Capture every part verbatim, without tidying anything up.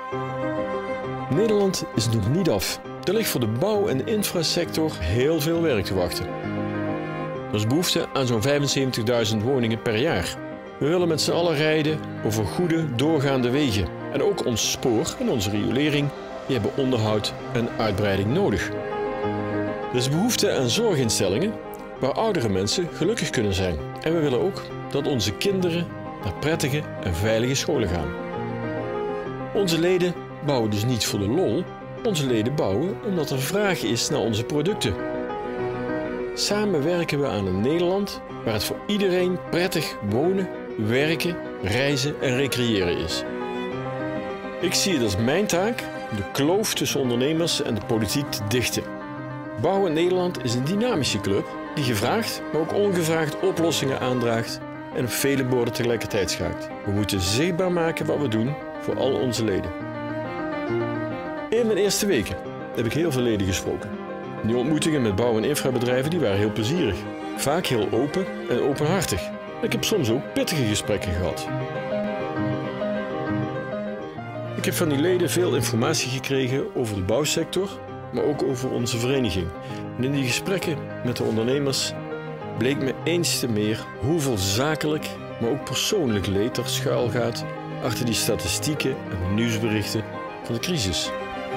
Nederland is nog niet af. Er ligt voor de bouw- en infrasector heel veel werk te wachten. Er is behoefte aan zo'n vijfenzeventigduizend woningen per jaar. We willen met z'n allen rijden over goede, doorgaande wegen. En ook ons spoor en onze riolering die hebben onderhoud en uitbreiding nodig. Er is behoefte aan zorginstellingen waar oudere mensen gelukkig kunnen zijn. En we willen ook dat onze kinderen naar prettige en veilige scholen gaan. Onze leden bouwen dus niet voor de lol. Onze leden bouwen omdat er vraag is naar onze producten. Samen werken we aan een Nederland waar het voor iedereen prettig wonen, werken, reizen en recreëren is. Ik zie het als mijn taak de kloof tussen ondernemers en de politiek te dichten. Bouwen Nederland is een dynamische club die gevraagd, maar ook ongevraagd oplossingen aandraagt en op vele borden tegelijkertijd schaakt. We moeten zichtbaar maken wat we doen voor al onze leden. In mijn eerste weken heb ik heel veel leden gesproken. Die ontmoetingen met bouw- en infrabedrijven die waren heel plezierig. Vaak heel open en openhartig. Ik heb soms ook pittige gesprekken gehad. Ik heb van die leden veel informatie gekregen over de bouwsector, maar ook over onze vereniging. En in die gesprekken met de ondernemers bleek me eens te meer hoeveel zakelijk, maar ook persoonlijk leed er schuil gaat achter die statistieken en nieuwsberichten van de crisis.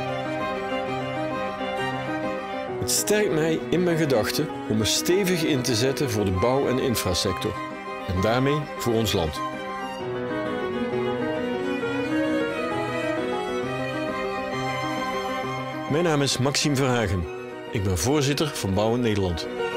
Het sterkt mij in mijn gedachten om me stevig in te zetten voor de bouw- en infrasector. En daarmee voor ons land. Mijn naam is Maxime Verhagen. Ik ben voorzitter van Bouwen Nederland.